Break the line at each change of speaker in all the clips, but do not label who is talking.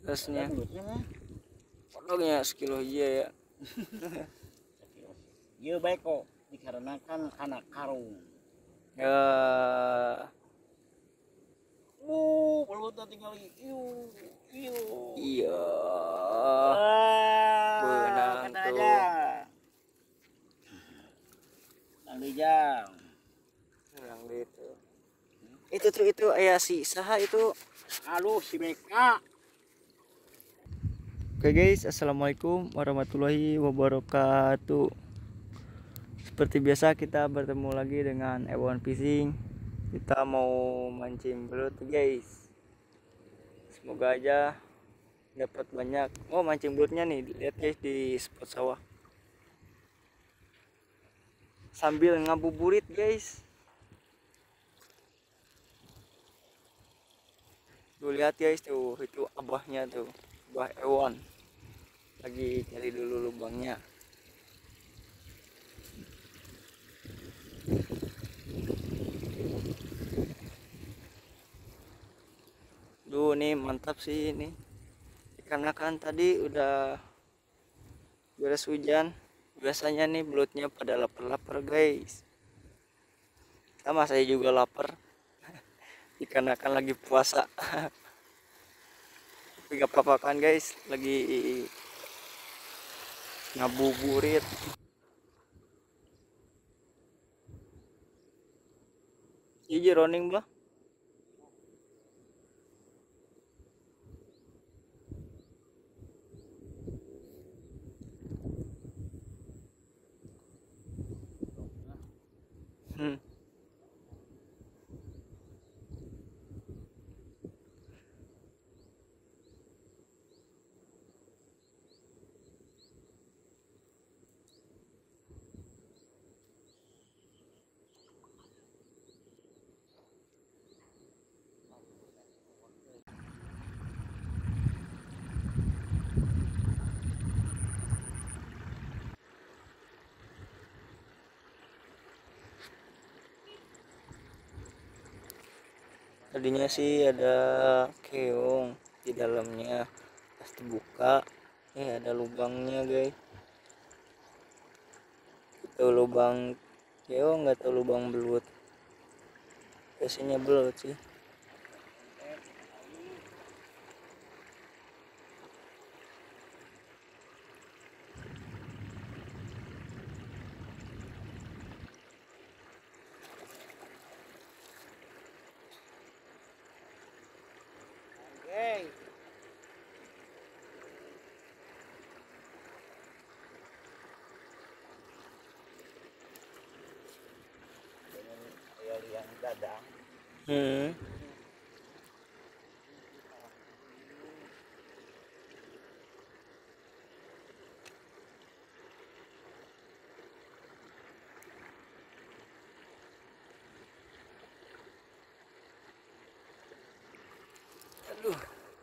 gasnya kodoknya sekilo iya ya.
Iya baik kok dikarenakan anak karung.
Ya
Belut tinggal lagi. Iu.
iya
Ah,
benang
kata
tuh.
aja. Nang dijang.
Yang gitu. Itu ayah si saha itu.
Halo si Beka.
Oke guys, assalamualaikum warahmatullahi wabarakatuh. Seperti biasa kita bertemu lagi dengan Ewon Fishing. Kita mau mancing belut guys. Semoga aja dapat banyak. Oh mancing belutnya nih, lihat guys di spot sawah. Sambil ngabuburit guys. Tuh lihat guys tuh, itu abahnya tuh, abah Ewon. Lagi cari dulu lubangnya. Duh nih mantap sih ini. Karena kan tadi udah beres hujan. Biasanya nih belutnya pada lapar-lapar guys. Sama saya juga lapar. Dikarenakan lagi puasa. Tapi gak apa-apa kan guys, lagi ngabuburit. Iya running bah. Hmm. Tadinya sih ada keong di dalamnya, pas dibuka ada lubangnya guys. Itu lubang keong, nggak tahu lubang belut. Biasanya belut sih.
Hey. Yang dadang.
Hmm. Aduh.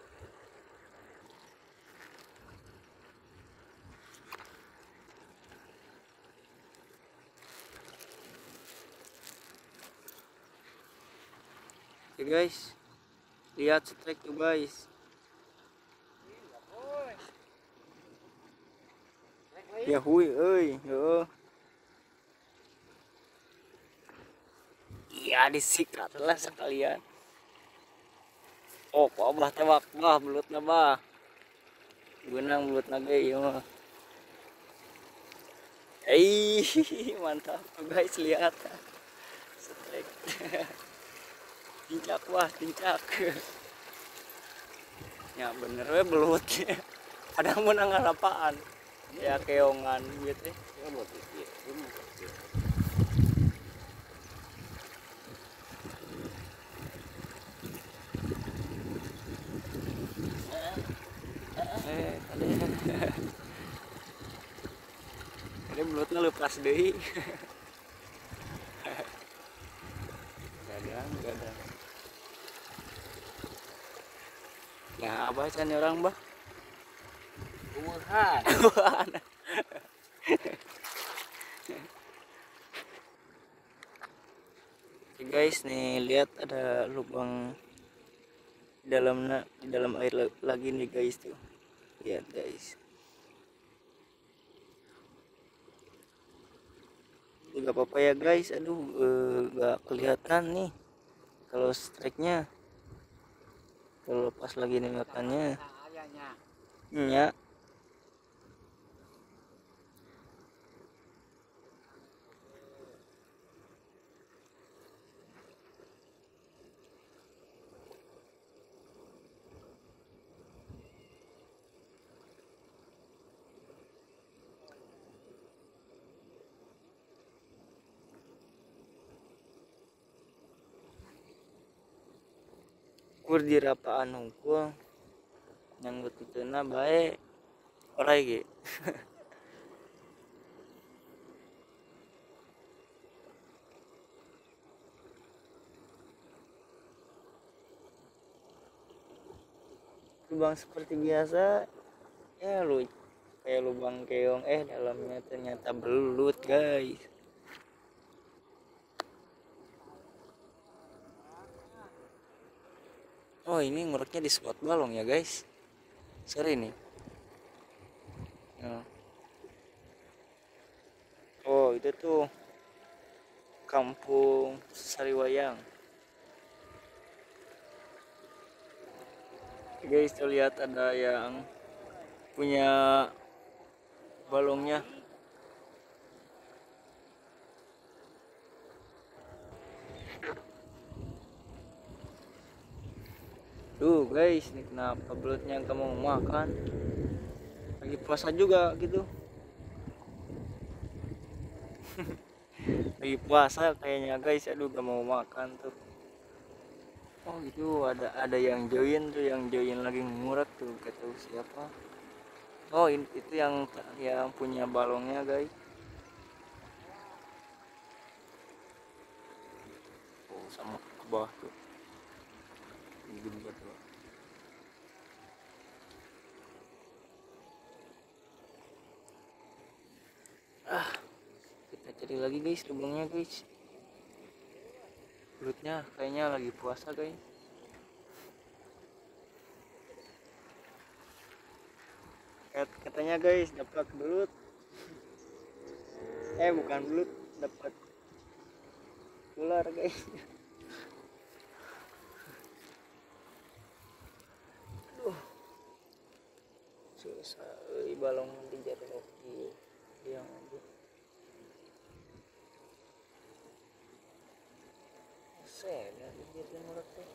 Oke guys, lihat strike tuh guys. Ya hui euy, heuh. Iya disikat lah sekalian. Oh, kok abah tebak bah belut bah. Benang belut naga ieu mah. Mantap tuh guys, lihat. Strike. Tincak wah, tincak. Ya bener we belut. Padahal menang apaan? Ya keongan gitu. Tadi belutnya lepas deui. Gadang. Nah, apa can orang bah?
Umuran.
Oke guys, nih lihat ada lubang di dalam air lagi nih guys tuh. Lihat guys. Gak apa-apa ya guys. Aduh, gak kelihatan nih kalau strike-nya. Kalau pas lagi nih makannya. Ya. Kur di rapaan hungkul nyanggut ituna bae orai ge. Lubang seperti biasa ya, lu kayak lubang keong, dalamnya ternyata belut guys. Oh, ini ngureknya di spot balong ya guys. Sorry nih. Nah. Oh, itu tuh kampung Sariwayang. Guys, terlihat ada yang punya balongnya. Tuh guys, ini kenapa belutnya kamu mau makan? Lagi puasa juga gitu. Lagi puasa kayaknya guys. Aduh, gak mau makan tuh. Oh gitu, ada yang join tuh, yang join lagi ngurek tuh, gak tahu siapa. Oh, itu yang punya balongnya guys. Oh, sama ke bawah tuh. Gede tuh. Kita cari lagi guys lubangnya guys. Belutnya kayaknya lagi puasa guys. Katanya guys dapat belut. Bukan belut, dapat ular guys. Aduh, susah balong di jatuh hoki yang aja. Saya dari jatuh murah tuh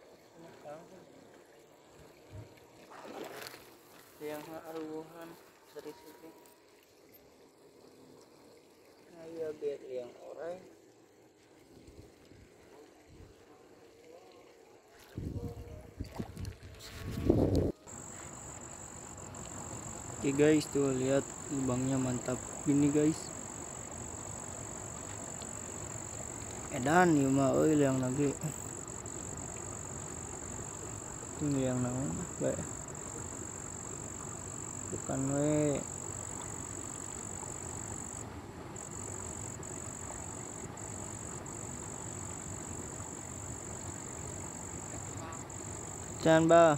yang aruhan seri-seri. Nah, iya biar yang orai. Oke guys, tuh lihat lubangnya mantap gini guys. Edan ieu mah euy yang lagi. Ini yang naon bae. Bukan we. Can bah.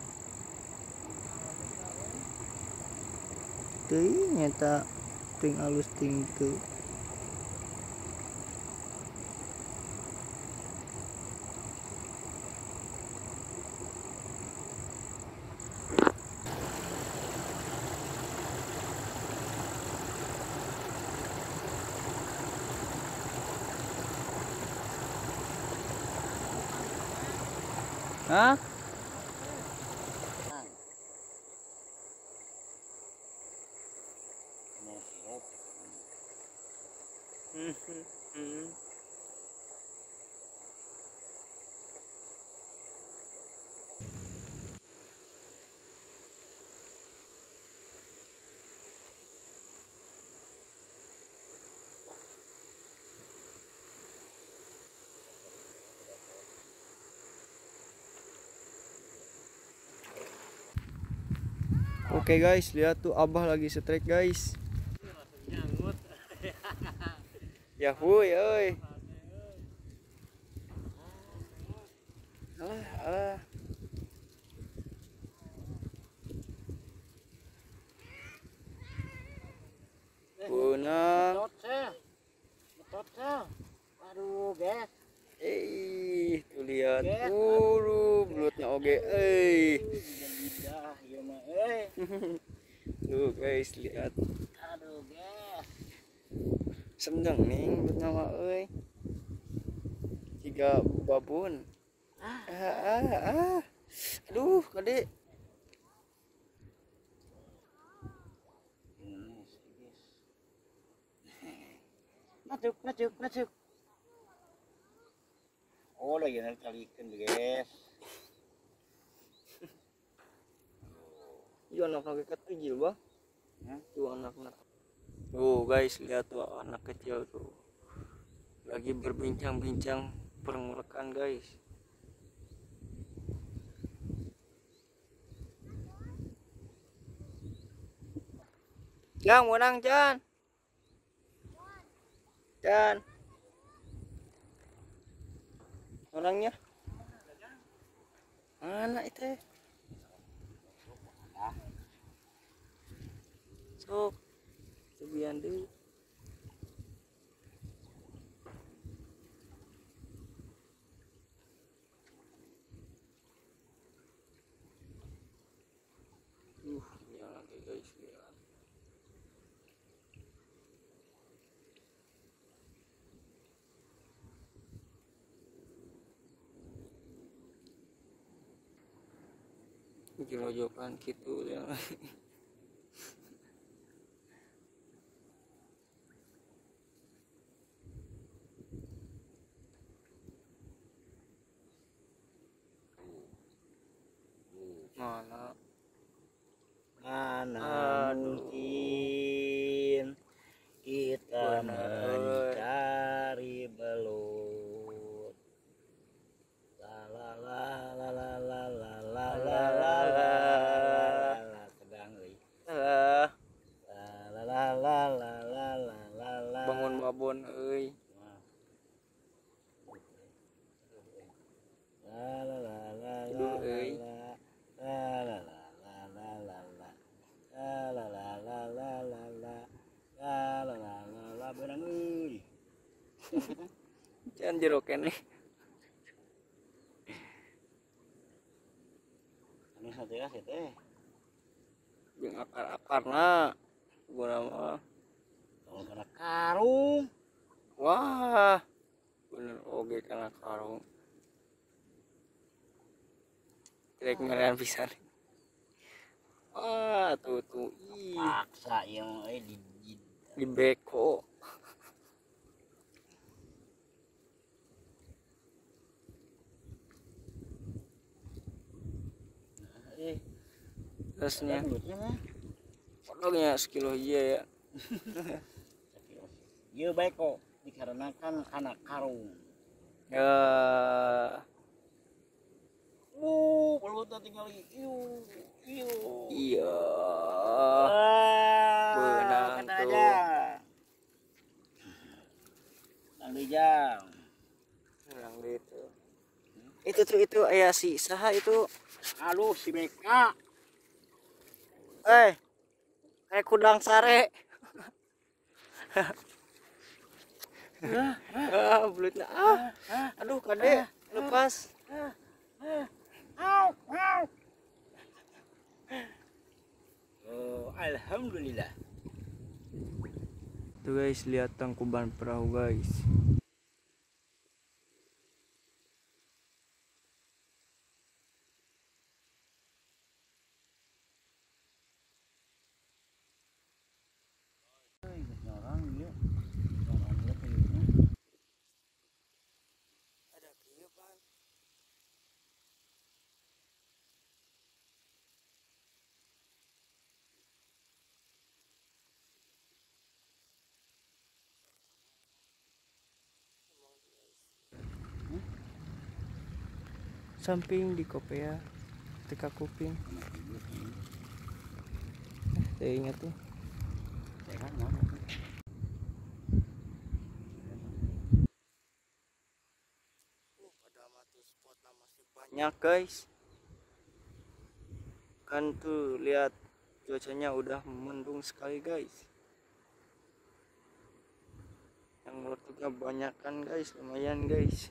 Teuing nyata ting alus ting teu. Hah? Oke guys, lihat tuh Abah lagi strike guys. Yahuy, oi. Alah, alah. belutnya.
Betot sah. Aduh, guys.
Tuh lihat.
Yes,
Belutnya oge.
Lidah, ya mah.
Tuh guys, lihat.
Aduh, guys.
Seneng nih belutnya mah tiga babon. Aduh, kade.
Masuk. Oh, lagi nanti kalikan, guys.
Iya anak lagi kecil bang. Tuh anak-anak. Guys, lihat tuh anak kecil tuh. Lagi berbincang-bincang perenglekan guys. Yang menang Chan. Orangnya mana itu? Sok sebian deh. Ya lagi guys lihat. Jerojokan gitu ya. Mana?
Mungkin kita mencari belut. La la la la la la la la la la la la sedang euy. La la la la la la la la
Bangun babon euy.
La la la la
Aduh euy.
la la la la la la la la la la la la la la la la la benang euy.
Jangan jeroken nih.
Anu sateuas teh.
Jeung akar-akarna. Guna mah.
Kalau kena karung.
Wah. Bener oge kana karung. Trek ngerian pisan. Wah, tuh.
Paksa yang
Di beko. Terusnya. Podongnya sekilo iya ya.
Ieu baik kok dikarenakan kana karung.
Ya.
Pelutnya tinggal iu.
Iya.
Benang
tuh.
aja. Kang Rijang.
Yang gitu. Itu aya si saha itu.
Halo si Beka.
Kayak kudang sare. Belutnya. Aduh, kade lepas.
Oh, alhamdulillah.
Tuh guys, lihat tangkuban perahu guys. Ada kehidupan. Samping di kopea teka kuping. Saya ingat tuh. Pada matu spot masih banyak guys. Kan tuh lihat cuacanya udah mendung sekali guys. yang meletusnya banyak kan guys, lumayan guys.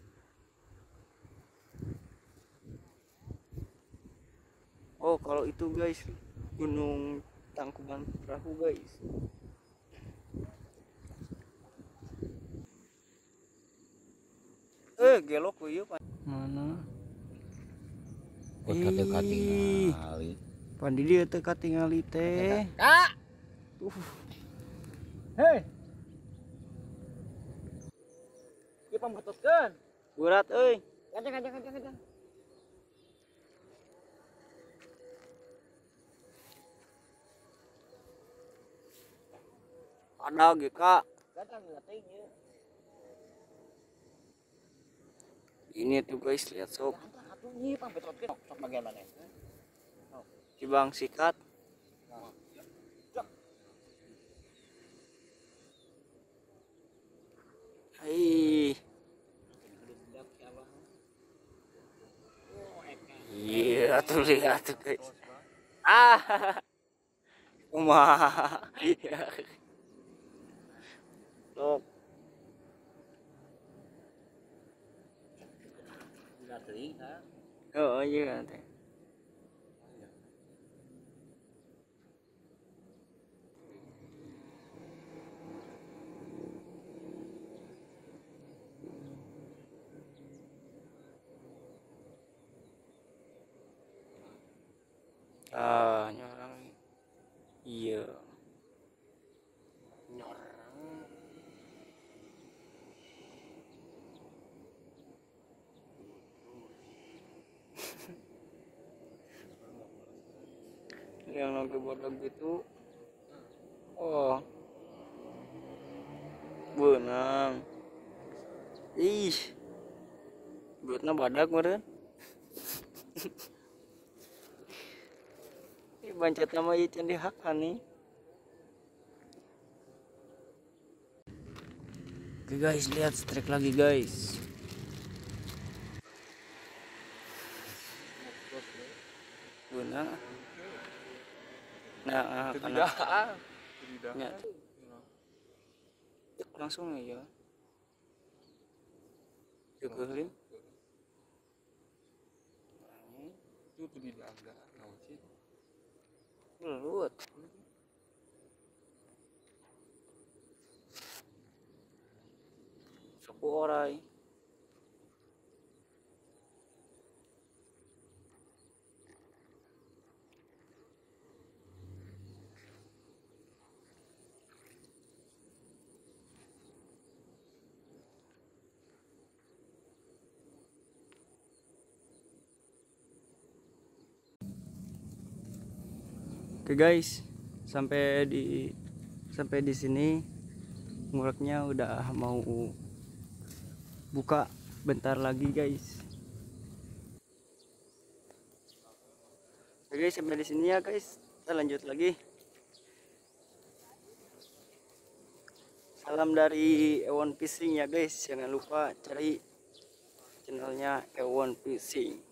Oh kalau itu guys, Gunung Tangkuban Perahu guys. Gelok yuk mana?
Katingali.
Pandi dia teh katingali teh.
Kak. Hei. Ieu pambututkeun.
Berat euy.
Kajang.
Ada ge Kak.
Kajang ngeting ieu.
Ini tuh guys, lihat sok.
Atuh ieu pambututkeun sok bagian mana?
Cibang sikat. Hai. Iya tuh lihat tuh guys. Umah. Iya. Sok. Oh iya teh. Nyorang. Iya. Nyorang. Yang lagi bodoh gitu. Oh. Benang. Ih. Buatnya badak meureun. Ini bancet nama ieu can dihakan nih. Oke guys, lihat strike lagi guys. Benang. Nah, karena langsung aja. Cukurin.
Itu tidak ada naucin.
Belut. Suku orai. Oke guys, sampai di sini ngureknya udah mau buka bentar lagi guys. Oke guys, sampai di sini ya guys. Kita lanjut lagi. Salam dari Ewon Fishing ya guys. Jangan lupa cari channelnya Ewon Fishing.